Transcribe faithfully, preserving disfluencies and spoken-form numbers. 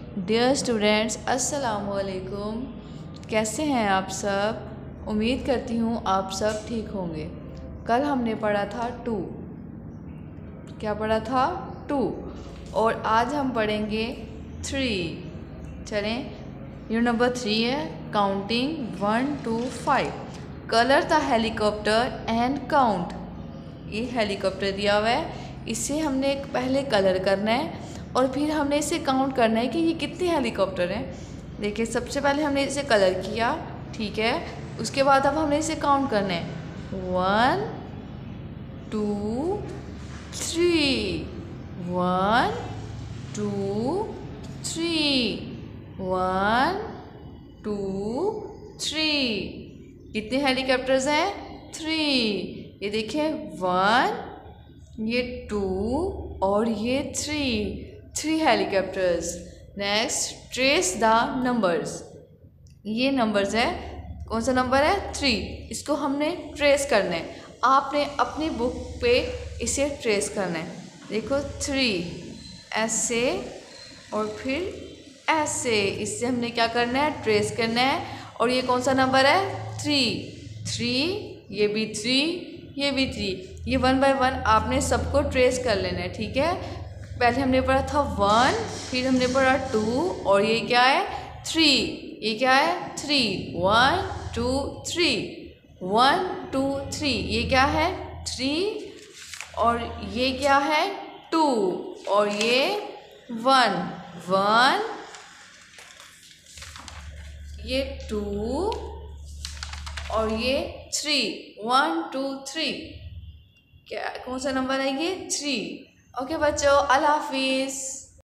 Dear students, अस्सलाम वालेकुम। कैसे हैं आप सब? उम्मीद करती हूँ आप सब ठीक होंगे। कल हमने पढ़ा था टू। क्या पढ़ा था? टू। और आज हम पढ़ेंगे थ्री। चलें, यूनिट नंबर थ्री है counting one two five. Colour the helicopter and count. ये हेलीकॉप्टर दिया हुआ है, इसे हमने पहले कलर करना है और फिर हमने इसे काउंट करना है कि ये कितने हेलीकॉप्टर हैं। देखिए, सबसे पहले हमने इसे कलर किया, ठीक है। उसके बाद अब हमने इसे काउंट करना है। One two three, one two three, one two three. कितने हेलीकॉप्टर्स हैं? थ्री। ये देखिए, वन, ये टू और ये three. Three helicopters. Next, trace the numbers. ये नंबर्स है, कौन सा नंबर है? थ्री। इसको हमने ट्रेस करना है। आपने अपनी बुक पे इसे ट्रेस करना है। देखो, थ्री ऐसे और फिर ऐसे, इससे हमने क्या करना है? ट्रेस करना है। और ये कौन सा नंबर है? थ्री। थ्री, ये भी थ्री, ये भी थ्री। ये वन बाय वन आपने सबको ट्रेस कर लेना है, ठीक है। पहले हमने पढ़ा था वन, फिर हमने पढ़ा टू, और ये क्या है? थ्री। ये क्या है? Three. One two three, one two three. ये क्या है? थ्री। और ये क्या है? टू। और ये वन। वन, ये टू और ये थ्री। One two three. क्या, कौन सा नंबर है ये? थ्री। ओके बच्चों, अल्लाह हाफिज़।